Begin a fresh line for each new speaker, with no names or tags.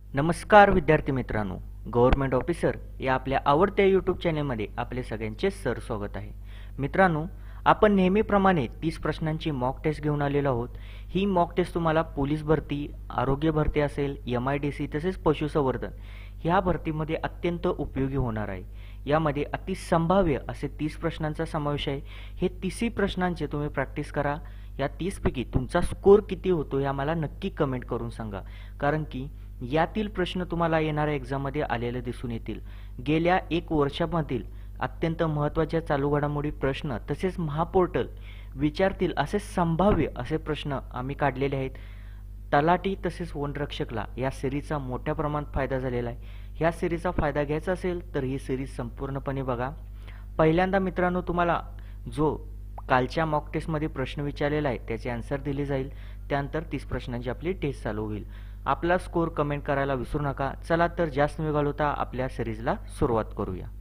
नमस्कार विद्यार्थी मित्रांनो, गव्हर्नमेंट ऑफिसर या आपल्या आवडत्या यूट्यूब चॅनलमध्ये आपले सगळ्यांचे स्वागत आहे. मित्रांनो, आपण नेहमीप्रमाणे 30 प्रश्नांची मॉक टेस्ट घेऊन आलेलो आहोत. ही मॉक टेस्ट तुम्हाला पोलीस भरती, आरोग्य भरती असेल, MIDC तसेच पशुसंवर्धन ह्या भरतीमध्ये अत्यंत उपयोगी होणार आहे. यामध्ये अतिसंभाव्य असे 30 प्रश्नांचा समावेश आहे. हे 30ही प्रश्नांचे तुम्ही प्रॅक्टिस करा. या 30 पैकी तुमचा स्कोर किती होतो हे आम्हाला नक्की कमेंट करून सांगा, कारण की यातील प्रश्न तुम्हाला येणाऱ्या एक्झाममध्ये आलेले दिसून येतील. गेल्या 1 वर्षामधील अत्यंत महत्त्वाच्या चालू घडामोडी प्रश्न तसेच महापोर्टल विचारतील असे संभाव्य असे प्रश्न आम्ही काढलेले आहेत. तलाठी तसेच वनरक्षकला या सिरीजचा मोठ्या प्रमाणात फायदा झालेला आहे. ह्या सिरीजचा फायदा घ्यायचा असेल तर ही सिरीज संपूर्णपणे बघा. पहिल्यांदा मित्रांनो, तुम्हाला जो कालच्या मॉक टेस्टमध्ये प्रश्न विचारलेला आहे त्याचे आन्सर दिले जाईल. त्यानंतर 30 प्रश्नांची आपली टेस्ट चालू होईल. आपला स्कोर कमेंट करायला विसरू नका. चला तर जास्त वेळ घालवता आपल्या सिरीजला सुरुवात करूया.